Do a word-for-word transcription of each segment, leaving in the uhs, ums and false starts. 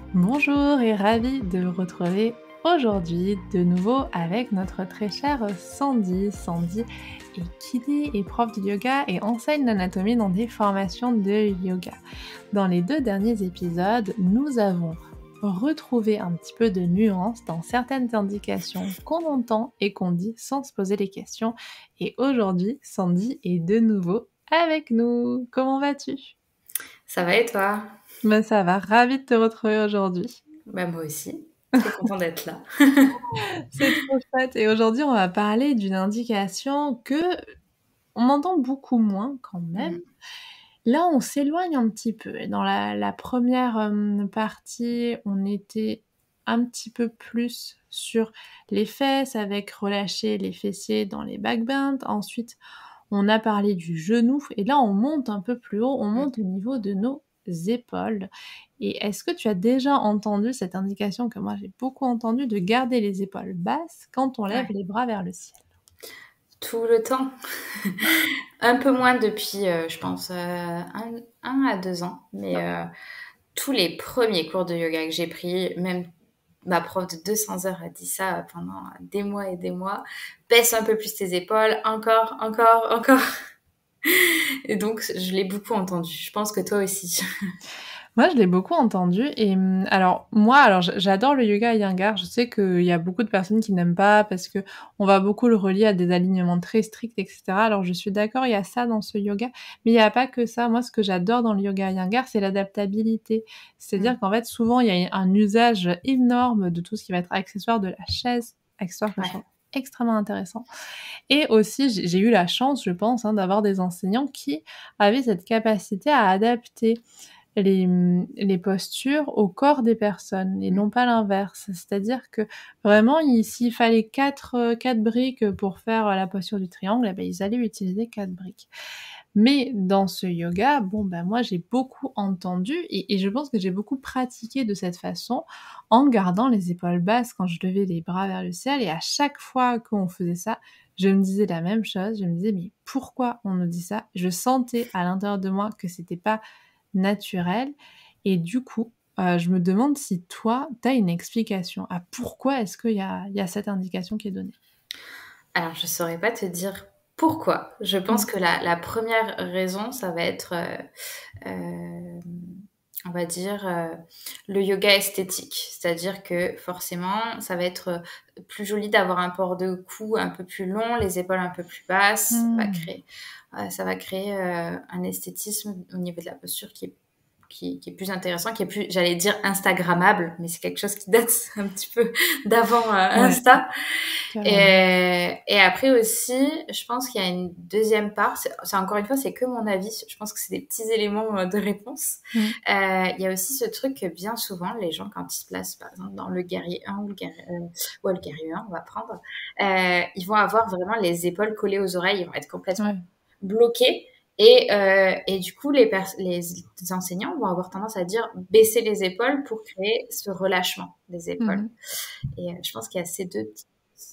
Bonjour et ravie de vous retrouver aujourd'hui de nouveau avec notre très chère Sandy. Sandy est kiné et prof de yoga et enseigne l'anatomie dans des formations de yoga. Dans les deux derniers épisodes, nous avons retrouvé un petit peu de nuance dans certaines indications qu'on entend et qu'on dit sans se poser les questions. Et aujourd'hui, Sandy est de nouveau avec nous. Comment vas-tu ? Ça va et toi ? Ben ça va, ravie de te retrouver aujourd'hui. Bah moi aussi, trop content d'être là. C'est trop chouette et aujourd'hui on va parler d'une indication que on entend beaucoup moins quand même. Mmh. Là on s'éloigne un petit peu et dans la la première, hem, partie, on était un petit peu plus sur les fesses avec relâcher les fessiers dans les backbends. Ensuite, on a parlé du genou et là on monte un peu plus haut, on Mmh. monte au niveau de nos épaules. Et est-ce que tu as déjà entendu cette indication que moi j'ai beaucoup entendue de garder les épaules basses quand on lève Ouais. les bras vers le ciel? Tout le temps. Un peu moins depuis, heu, je pense, heu, un un à deux ans, mais heu, tous les premiers cours de yoga que j'ai pris, même ma prof de deux cents heures a dit ça pendant des mois et des mois: «Baisse un peu plus tes épaules, encore, encore, encore» et donc je l'ai beaucoup entendu. Je pense que toi aussi. Moi, je l'ai beaucoup entendu et mmh, alors moi, alors j j'adore le yoga Iyengar. Je sais qu'il y a beaucoup de personnes qui n'aiment pas parce qu'on va beaucoup le relier à des alignements très stricts et cetera. Alors je suis d'accord, il y a ça dans ce yoga, mais il y a pas que ça. Moi, ce que j'adore dans le yoga Iyengar, c'est l'adaptabilité. Mmh. C'est-à-dire qu'en fait, souvent, il y a un usage énorme de tout ce qui va être accessoire de la chaise, accessoires que je Ouais. trouve extrêmement intéressant. Et aussi, j'ai j'ai eu la chance, je pense, hein, d'avoir des enseignants qui avaient cette capacité à adapter les, mmh, les postures au corps des personnes et Mmh. non pas l'inverse. C'est-à-dire que vraiment, il s'il fallait quatre, heu, quatre briques pour faire, heu, la posture du triangle, et ben ils allaient utiliser quatre briques. Mais dans ce yoga, bon, ben, moi, j'ai beaucoup entendu et et je pense que j'ai beaucoup pratiqué de cette façon en gardant les épaules basses quand je levais les bras vers le ciel et à chaque fois qu'on faisait ça, je me disais la même chose. Je me disais: «Mais pourquoi on nous dit ça ?» Je sentais à l'intérieur de moi que c'était pas naturel et du coup, heu, je me demande si toi, tu as une explication à pourquoi est-ce qu'il y a il y a cette indication qui est donnée? Alors je saurais pas te dire pourquoi. Je pense Mmh. que la la première raison, ça va être, heu, hem, on va dire, heu, le yoga esthétique. C'est-à-dire que forcément, ça va être, heu, plus joli d'avoir un port de cou un peu plus long, les épaules un peu plus basses. Ça va Mmh. créer, heu, ça va créer, heu, un esthétisme au niveau de la posture qui est qui qui est plus intéressant, qui est plus, j'allais dire instagrammable, mais c'est quelque chose qui date un petit peu d'avant, heu, Ouais, Insta. carrément. Et et après aussi, je pense qu'il y a une deuxième part, c'est c'est encore une fois, c'est que mon avis, je pense que c'est des petits éléments, heu, de réponse. Mmh. Heu, il y a aussi ce truc que bien souvent, les gens quand ils se placent, par exemple, dans le guerrier un ou le guerrier heu, ouais, le guerrier un, on va prendre, heu, ils vont avoir vraiment les épaules collées aux oreilles, ils vont être complètement Ouais. bloqués et heu et du coup, les pers les enseignants vont avoir tendance à dire: «Baissez les épaules» pour créer ce relâchement des Mmh épaules. mh. Et heu, je pense qu'il y a ces deux petites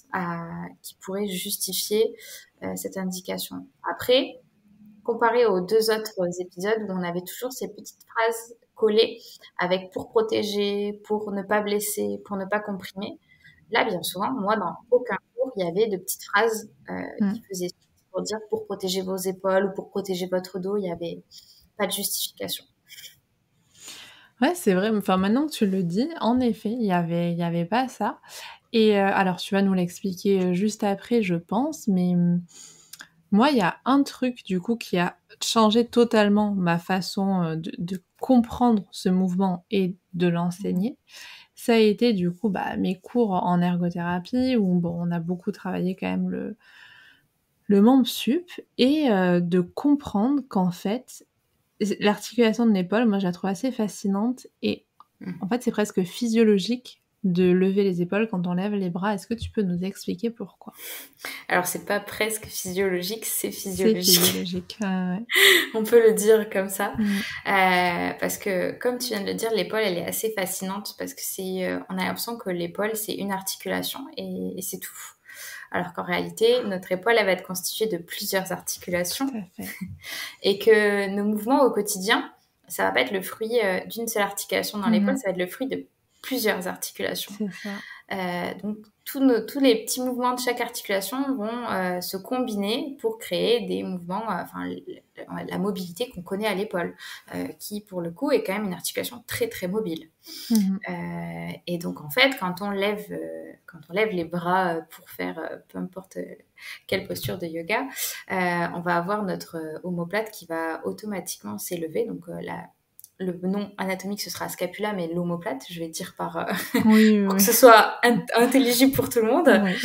à qui pourraient justifier, heu, cette indication. Après, comparé aux deux autres épisodes où on avait toujours ces petites phrases collées avec pour protéger, pour ne pas blesser, pour ne pas comprimer. Là, bien souvent, moi, dans aucun cours, il y avait de petites phrases, heu, Mmh. qui faisaient pour dire pour protéger vos épaules ou pour protéger votre dos, il y avait pas de justification. Ouais, c'est vrai, enfin, maintenant que tu le dis, en effet, il y avait il y avait pas ça et heu, alors tu vas nous l'expliquer, heu, juste après, je pense, mais mmh, moi, il y a un truc, du coup, qui a changé totalement ma façon, heu, de de comprendre ce mouvement et de Mmh. l'enseigner. Ça a été, du coup, bah, mes cours en ergothérapie où bon, on a beaucoup travaillé quand même le le membre sup et heu, de comprendre qu'en fait, z l'articulation de l'épaule, moi, je la trouve assez fascinante et Mmh. en fait, c'est presque physiologique de lever les épaules quand on lève les bras. Est-ce que tu peux nous expliquer pourquoi? Alors c'est pas presque physiologique, c'est C'est physiologique. physiologique, ouais, ouais, ouais. On peut le dire comme ça, Mmh. heu, parce que comme tu viens de le dire, l'épaule, elle est assez fascinante parce que c'est, heu, on a l'impression que l'épaule, c'est une articulation et et c'est tout. Alors qu'en réalité, notre épaule, elle va être constituée de plusieurs Tout articulations à fait. et que nos mouvements au quotidien, ça va pas être le fruit euh, d'une seule articulation dans l'épaule, Mhm. ça va être le fruit de plusieurs articulations. C'est ça. Euh, donc tous, nos, tous les petits mouvements de chaque articulation vont euh, se combiner pour créer des mouvements, euh, enfin la, la mobilité qu'on connaît à l'épaule, euh, qui pour le coup est quand même une articulation très très mobile. Mhm. Euh, et donc en fait, quand on lève, euh, quand on lève les bras pour faire euh, peu importe euh, quelle posture de yoga, euh, on va avoir notre euh, omoplate qui va automatiquement s'élever. Donc euh, la le nom anatomique, ce sera scapula, mais l'omoplate, je vais dire par, euh, Oui, pour oui, que ce soit in- intelligible pour tout le monde, oui.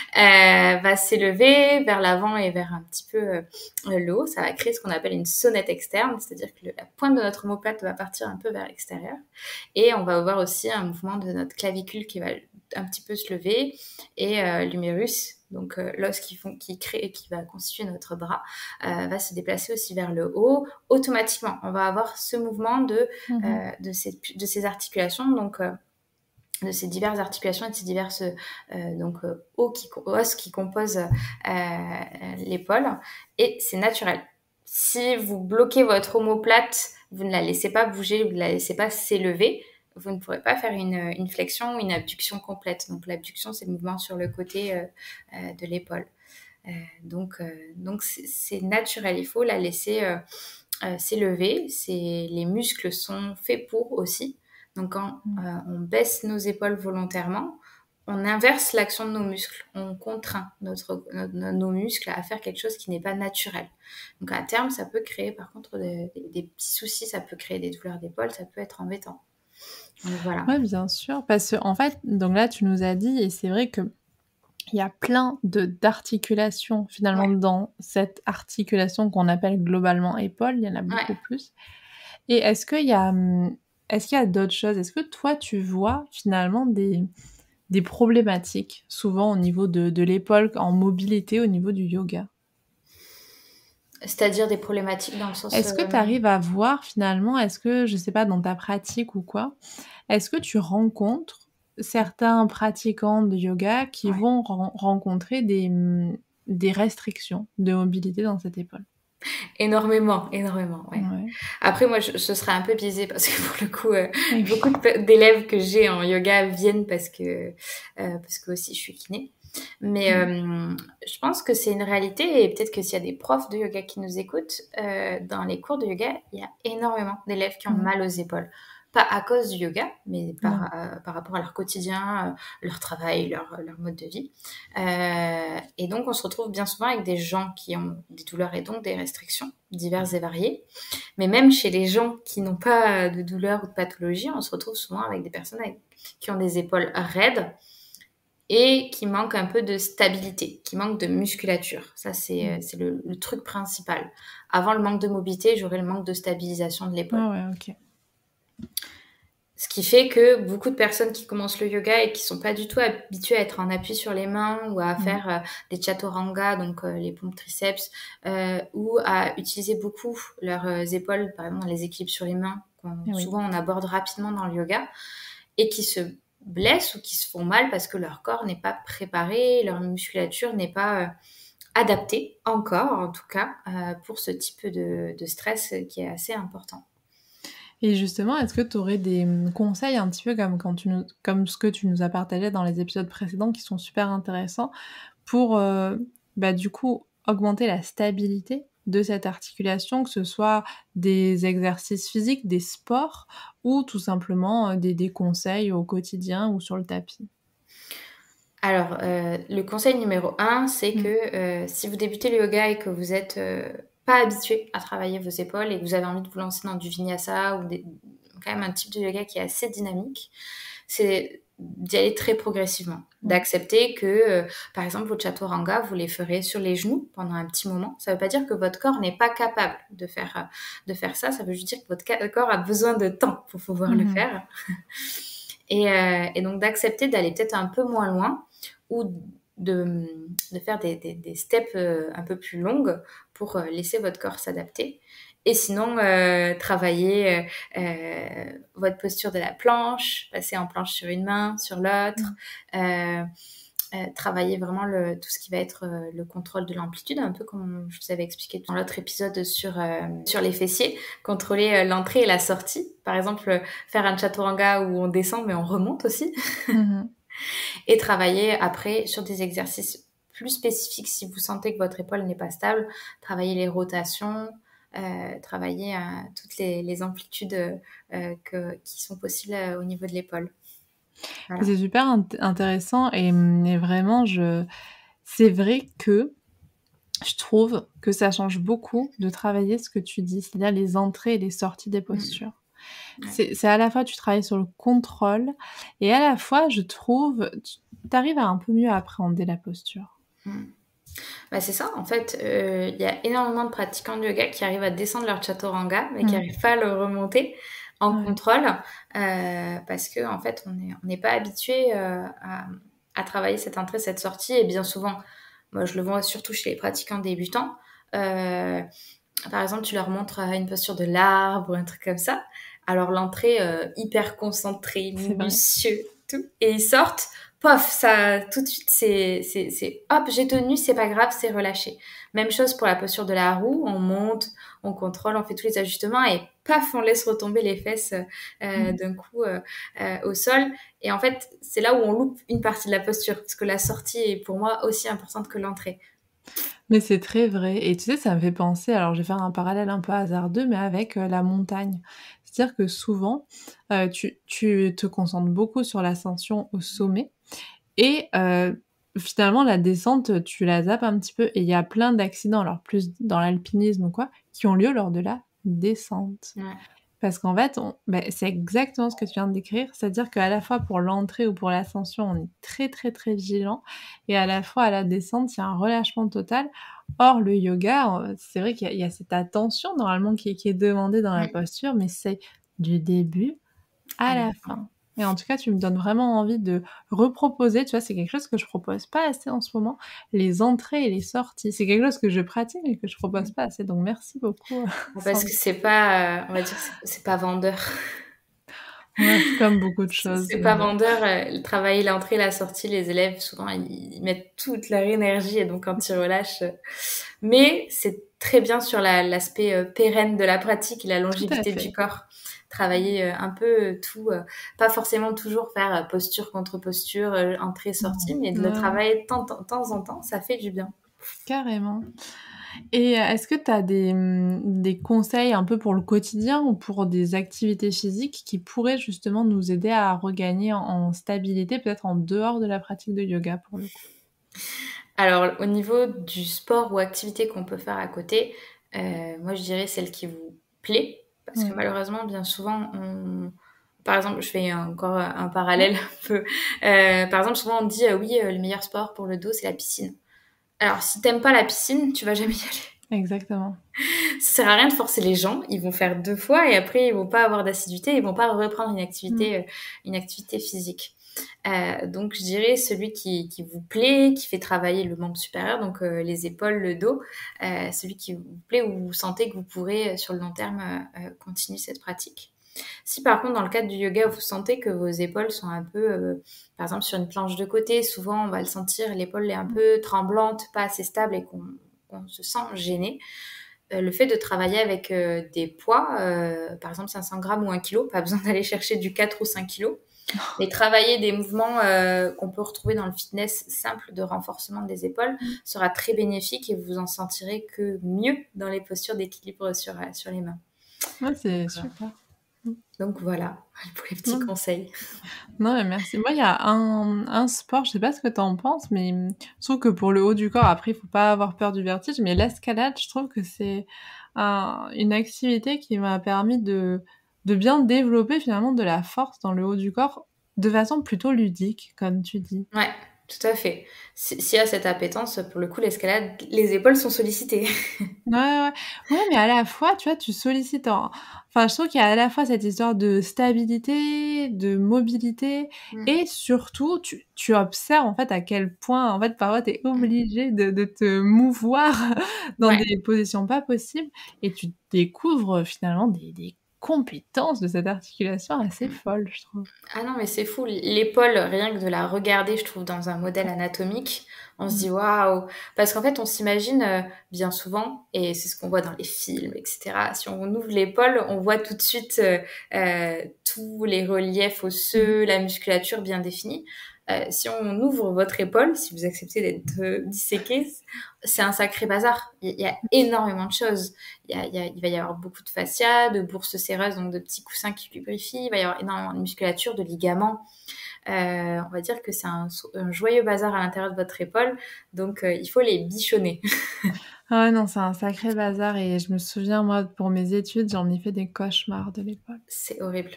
euh, va s'élever vers l'avant et vers un petit peu euh, le haut. Ça va créer ce qu'on appelle une sonnette externe, c'est-à-dire que le- la pointe de notre omoplate va partir un peu vers l'extérieur. Et on va avoir aussi un mouvement de notre clavicule qui va un petit peu se lever et euh, l'humérus, donc euh, l'os qui, font, qui crée et qui va constituer notre bras, euh, va se déplacer aussi vers le haut. Automatiquement, on va avoir ce mouvement de, Mhm. euh, de, ces, de ces articulations, donc euh, de ces diverses articulations et de ces diverses euh, donc, euh, os, qui, os qui composent euh, l'épaule. Et c'est naturel. Si vous bloquez votre omoplate, vous ne la laissez pas bouger, vous ne la laissez pas s'élever, vous ne pourrez pas faire une, une flexion ou une abduction complète. Donc l'abduction, c'est le mouvement sur le côté euh, euh, de l'épaule. Euh, donc euh, donc c'est, c'est naturel, il faut la laisser euh, euh, s'élever. C'est, les muscles sont faits pour aussi. Donc quand euh, on baisse nos épaules volontairement, on inverse l'action de nos muscles. On contraint notre, notre, nos muscles à faire quelque chose qui n'est pas naturel. Donc à terme, ça peut créer par contre des, des, des petits soucis, ça peut créer des douleurs d'épaule, ça peut être embêtant. Donc voilà. Ouais, bien sûr. Parce que en fait, donc là, tu nous as dit, et c'est vrai que il y a plein de d'articulations finalement Ouais. dans cette articulation qu'on appelle globalement épaule. Il y en a beaucoup Ouais. plus. Et est-ce qu'il y a, hum, est-ce qu'il y a d'autres choses? Est-ce que toi, tu vois finalement des, des problématiques, souvent au niveau de, de l'épaule, en mobilité, au niveau du yoga? C'est-à-dire des problématiques dans le sens... Est-ce que tu arrives à voir finalement, est-ce que, je sais pas, dans ta pratique ou quoi, est-ce que tu rencontres certains pratiquants de yoga qui Ouais. vont ren- rencontrer des, hum, des restrictions de mobilité dans cette épaule? Énormément, énormément, ouais. Ouais. Après, moi, je, ce serait un peu biaisé parce que pour le coup, euh, Et beaucoup oui. de, pe- d'élèves que j'ai en yoga viennent parce que, euh, parce que aussi je suis kiné. Mais Mm. euh, je pense que c'est une réalité et peut-être que s'il y a des profs de yoga qui nous écoutent, euh, dans les cours de yoga, il y a énormément d'élèves qui ont Mm. mal aux épaules. Pas à cause du yoga, mais par, Non. euh, par rapport à leur quotidien, euh, leur travail, leur, leur mode de vie. Euh, et donc, on se retrouve bien souvent avec des gens qui ont des douleurs et donc des restrictions diverses et variées. Mais même chez les gens qui n'ont pas de douleur ou de pathologie, on se retrouve souvent avec des personnes avec, qui ont des épaules raides et qui manquent un peu de stabilité, qui manquent de musculature. Ça, c'est, Mm. c'est le, le truc principal. Avant le manque de mobilité, j'aurais le manque de stabilisation de l'épaule. Ah ouais, ok. Ce qui fait que beaucoup de personnes qui commencent le yoga et qui sont pas du tout habituées à être en appui sur les mains ou à Mm. faire euh, des chaturanga, donc euh, les pompes triceps, euh, ou à utiliser beaucoup leurs euh, épaules, par exemple dans les équilibres sur les mains, qu'on, Eh oui. souvent on aborde rapidement dans le yoga, et qui se blessent ou qui se font mal parce que leur corps n'est pas préparé, leur musculature n'est pas euh, adaptée, encore en tout cas, euh, pour ce type de, de stress qui est assez important. Et justement, est-ce que tu aurais des hum, conseils un petit peu comme, quand tu nous, comme ce que tu nous as partagé dans les épisodes précédents qui sont super intéressants pour, euh, bah, du coup, augmenter la stabilité de cette articulation, que ce soit des exercices physiques, des sports ou tout simplement euh, des, des conseils au quotidien ou sur le tapis? Alors, euh, le conseil numéro un, c'est Mm. que euh, si vous débutez le yoga et que vous n'êtes euh, pas habitué à travailler vos épaules et que vous avez envie de vous lancer dans du vinyasa ou des, quand même un type de yoga qui est assez dynamique, c'est d'y aller très progressivement, Ouais. d'accepter que, euh, par exemple, vos chaturanga, vous les ferez sur les genoux pendant un petit moment. Ça ne veut pas dire que votre corps n'est pas capable de faire, euh, de faire ça, ça veut juste dire que votre corps a besoin de temps pour pouvoir le Mhm. faire. Et, euh, et donc d'accepter d'aller peut-être un peu moins loin ou de, de faire des, des, des steps euh, un peu plus longues pour euh, laisser votre corps s'adapter. Et sinon, euh, travailler euh, euh, votre posture de la planche, passer en planche sur une main, sur l'autre, Mm. euh, Heu, travailler vraiment le tout ce qui va être, heu, le contrôle de l'amplitude, un peu comme je vous avais expliqué dans l'autre épisode sur, hem, sur les fessiers. Contrôler, heu, l'entrée et la sortie. Par exemple, heu, faire un chaturanga où on descend, mais on remonte aussi. Mmh mh. Et travailler après sur des exercices plus spécifiques si vous sentez que votre épaule n'est pas stable. Travailler les rotations, heu, travailler, heu, toutes les les amplitudes, heu heu, que qui sont possibles, heu, au niveau de l'épaule. Voilà. C'est super int intéressant et mmh et vraiment je c'est vrai que je trouve que ça change beaucoup de travailler ce que tu dis, c'est-à-dire les entrées et les sorties des Mmh. postures. Ouais. C'est c'est à la fois tu travailles sur le contrôle et à la fois je trouve tu tu arrives à un peu mieux appréhender la posture. Mmh. Bah, c'est ça en fait, heu, il y a énormément de pratiquants de yoga qui arrivent à descendre leur chaturanga, mais qui Mmh. arrivent pas à le remonter en Ouais. contrôle, heu, parce qu'en fait on est on n'est pas habitué, heu, à à travailler cette entrée, cette sortie et bien souvent, moi je le vois surtout chez les pratiquants débutants, heu, par exemple tu leur montres, heu, une posture de l'arbre ou un truc comme ça, alors l'entrée, heu, hyper concentrée, C'est vrai. minutieux, tout et ils sortent, pof, ça tout de suite c'est c'est c'est hop, j'ai tenu, c'est pas grave, c'est relâché. Même chose pour la posture de la roue, on monte, on contrôle, on fait tous les ajustements et paf, on laisse retomber les fesses, heu heu, Mmh. d'un coup, heu heu, au sol et en fait, c'est là où on loupe une partie de la posture, parce que la sortie est pour moi aussi importante que l'entrée. Mais c'est très vrai et tu sais, ça me fait penser, alors je vais faire un parallèle un peu hasardeux, mais avec, heu, la montagne. C'est-à-dire que souvent, heu, tu tu te concentres beaucoup sur l'ascension au sommet et heu, finalement la descente, tu la zappes un petit peu et il y a plein d'accidents, alors plus dans l'alpinisme ou quoi, qui ont lieu lors de la descente. Ouais. Parce qu'en fait, on beh, c'est exactement ce que tu viens de décrire, c'est-à-dire qu'à la fois pour l'entrée ou pour l'ascension, on est très, très, très vigilant et à la fois à la descente, il y a un relâchement total. Or le yoga, heu, c'est vrai qu'il y a il y a cette attention normalement qui est qui est demandée dans la Mmh. posture, mais c'est du début À à la la fin. fin et en tout cas, tu me donnes vraiment envie de reproposer, tu vois? C'est quelque chose que je propose pas assez en ce moment, les entrées et les sorties. C'est quelque chose que je pratique mais que je propose Mmh. pas assez, donc merci beaucoup, Parce que c'est pas, heu, on va dire, c'est c'est pas vendeur. Ouais, comme beaucoup de C'est choses, c'est mais pas bon. vendeur, heu, travailler l'entrée, la sortie, les élèves souvent ils ils mettent toute leur énergie et donc quand ils relâchent, heu mais c'est très bien sur la l'aspect, heu, pérenne de la pratique et la Tout à longévité du fait. corps. Travailler, heu, un peu, heu, tout, heu, pas forcément toujours faire, heu, posture contre posture, heu, entrée, Non. sortie, mais de le Ouais, ouais. travailler de temps temps temps en temps, ça fait du bien. Carrément et heu, est-ce que tu as des, mmh, des conseils un peu pour le quotidien ou pour des activités physiques qui pourraient justement nous aider à regagner en en stabilité, peut-être en dehors de la pratique de yoga pour le coup? Alors, au niveau du sport ou activité qu'on peut faire à côté, heu, moi je dirais celle qui vous plaît, parce que Ouais. malheureusement bien souvent on par exemple, je fais encore un Ouais. parallèle un peu, heu, par exemple souvent on dit: «Heu, oui, heu, le meilleur sport pour le dos, c'est la piscine». Alors si tu aimes pas la piscine, tu vas jamais y aller. Exactement. Ça sert à rien de forcer les gens, ils vont faire deux fois et après ils vont pas avoir d'assiduité, ils vont pas reprendre une Mmh. activité, heu, une activité physique. Heu, donc je dirais celui qui qui vous plaît, qui fait travailler le membre supérieur, donc heu, les épaules, le dos, heu, celui qui vous plaît, où vous sentez que vous pourrez, heu, sur le long terme, heu heu, continuer cette pratique. Si par contre dans le cadre du yoga, vous sentez que vos épaules sont un peu, heu, par exemple sur une planche de côté, souvent on va le sentir, l'épaule est un Mmh. peu tremblante, pas assez stable et qu'on qu'on se sent gêné, heu, le fait de travailler avec, heu, des poids, heu, par exemple cinq cents grammes ou un kilo, pas besoin d'aller chercher du quatre ou cinq kilos, mais travailler des mouvements, heu, qu'on peut retrouver dans le fitness simple de renforcement des épaules Mmh. sera très bénéfique et vous en sentirez que mieux dans les postures d'équilibre sur, heu, sur les mains. Ouais, Donc c'est heu, super. Mmh. donc voilà pour les petits Non. conseils. Non, mais merci. Moi, il y a un un sport, je sais pas ce que tu en penses, mais mmh, je trouve que pour le haut du corps, après, il faut pas avoir peur du vertige, mais l'escalade, je trouve que c'est un une activité qui m'a permis de de bien développer finalement de la force dans le haut du corps, de façon plutôt ludique, comme tu dis. Ouais, tout à fait. Si s'il y a cette appétence, pour le coup, l'escalade, les épaules sont sollicitées. Ouais, ouais. Ouais, mais à la fois, tu vois, tu sollicites en enfin, je trouve qu'il y a à la fois cette histoire de stabilité, de mobilité Mmh. et surtout tu tu observes, en fait, à quel point, en fait, parfois tu es Mmh. obligé de de te mouvoir dans Ouais. des positions pas possibles et tu découvres finalement des des compétence de cette articulation assez folle, je trouve. Ah non, mais c'est fou. L'épaule, rien que de la regarder, je trouve, dans un modèle anatomique, on se Mmh. dit waouh! Parce qu'en fait, on s'imagine euh, bien souvent, et c'est ce qu'on voit dans les films, et cetera. Si on ouvre l'épaule, on voit tout de suite euh, euh, tous les reliefs Mmh. osseux, la musculature bien définie. Euh, si on ouvre votre épaule, si vous acceptez d'être euh, disséqué, c'est un sacré bazar. Il y a énormément de choses. Il, y a, il, y a, il va y avoir beaucoup de fascia, de bourses séreuses, donc de petits coussins qui lubrifient. Il va y avoir énormément de musculature, de ligaments. Euh, on va dire que c'est un, un joyeux bazar à l'intérieur de votre épaule. Donc, euh, il faut les bichonner. Ah ouais, non, c'est un sacré bazar et je me souviens, moi, pour mes études, j'en ai fait des cauchemars de l'épaule. C'est horrible.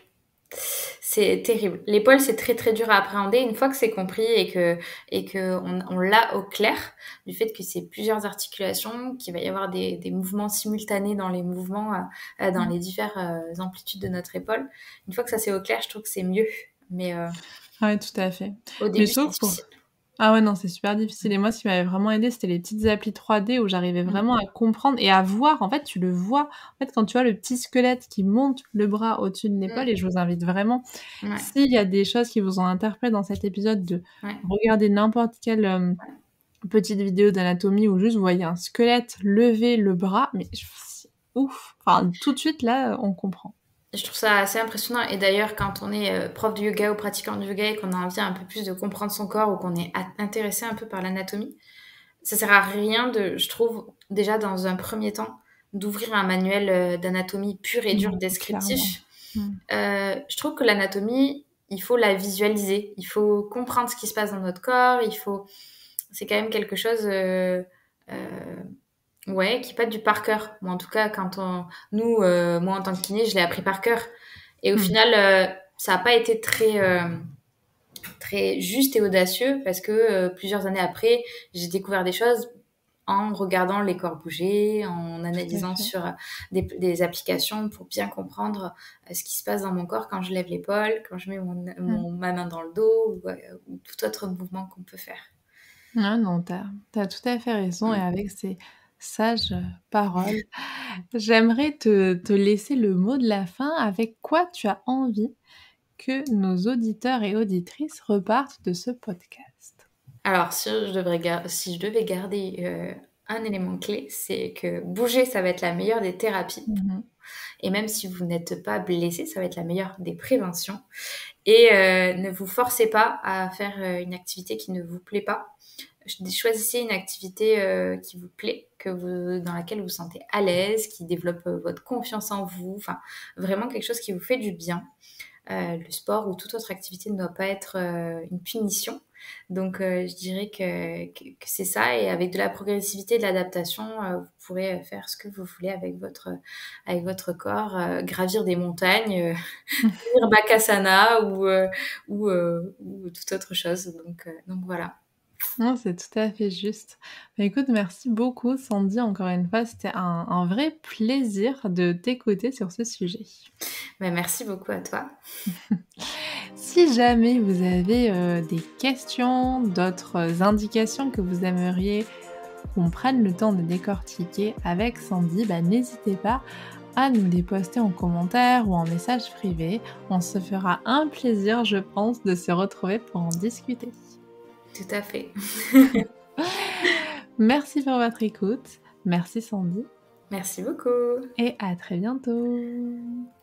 C'est terrible. L'épaule, c'est très très dur à appréhender. Une fois que c'est compris et que et que on, on l'a au clair du fait que c'est plusieurs articulations, qu'il va y avoir des, des mouvements simultanés dans les mouvements, euh, dans Mmh. les diverses euh, amplitudes de notre épaule. Une fois que ça c'est au clair, je trouve que c'est mieux. Mais euh, Ah ouais, tout à fait. au Mais début, je c'est trouve pour difficile. ah ouais, non, c'est super difficile et moi, ce qui m'avait vraiment aidé, c'était les petites applis trois D où j'arrivais Mm. vraiment à comprendre et à voir. En fait, tu le vois. En fait, quand tu vois le petit squelette qui monte le bras au-dessus de l'épaule et je vous invite vraiment, Mm. Ouais, s'il y a des choses qui vous ont interpellé dans cet épisode, de ouais. regarder n'importe quelle, hem, petite vidéo d'anatomie où juste vous voyez un squelette lever le bras, mais je c'est ouf! Enfin, tout de suite, là, on comprend. Je trouve ça assez impressionnant. Et d'ailleurs, quand on est euh, prof de yoga ou pratiquant de yoga et qu'on a envie un peu plus de comprendre son corps ou qu'on est a- intéressé un peu par l'anatomie, ça sert à rien de, je trouve, déjà dans un premier temps, d'ouvrir un manuel euh, d'anatomie pur et dur Non, clairement. descriptif. Mmh. Euh, je trouve que l'anatomie, il faut la visualiser. Il faut comprendre ce qui se passe dans notre corps. Il faut, c'est quand même quelque chose, euh, euh, ouais, qui pas du par cœur. Ou en tout cas, quand on, nous, euh, moi en tant que kiné, je l'ai appris par cœur. Et au Mmh. final, euh, ça n'a pas été très, euh, très juste et audacieux parce que euh, plusieurs années après, j'ai découvert des choses en regardant les corps bouger, en Tout à analysant fait. sur des, des applications pour bien comprendre euh, ce qui se passe dans mon corps quand je lève l'épaule, quand je mets mon, Mmh. mon, ma main dans le dos ou, euh, ou tout autre mouvement qu'on peut faire. Ah non, tu as tu as tout à fait raison et Mm. avec ces sages, heu, paroles, j'aimerais te te laisser le mot de la fin. Avec quoi tu as envie que nos auditeurs et auditrices repartent de ce podcast? Alors, si je, devrais gar- si je devais garder euh, un élément clé, c'est que bouger, ça va être la meilleure des thérapies. Mmh mh. Et même si vous n'êtes pas blessé, ça va être la meilleure des préventions. Et euh, ne vous forcez pas à faire euh, une activité qui ne vous plaît pas. Choisissez une activité euh, qui vous plaît, que vous, dans laquelle vous vous sentez à l'aise, qui développe euh, votre confiance en vous. Enfin, vraiment quelque chose qui vous fait du bien. Euh, le sport ou toute autre activité ne doit pas être euh, une punition. Donc, euh, je dirais que, que, que c'est ça. Et avec de la progressivité et de l'adaptation, euh, vous pourrez faire ce que vous voulez avec votre, avec votre corps, euh, gravir des montagnes, euh, faire Bakasana ou, euh, ou, euh, ou toute autre chose. Donc, euh, donc voilà. Non, c'est tout à fait juste. Bah, écoute, merci beaucoup Sandy, encore une fois, c'était un un vrai plaisir de t'écouter sur ce sujet. Ben, merci beaucoup à toi. Si jamais vous avez, heu, des questions, d'autres indications que vous aimeriez qu'on prenne le temps de décortiquer avec Sandy, bah, n'hésitez pas à nous les poster en commentaire ou en message privé. On se fera un plaisir, je pense, de se retrouver pour en discuter. Tout à fait. Merci pour votre écoute. Merci Sandy Merci beaucoup. et à très bientôt.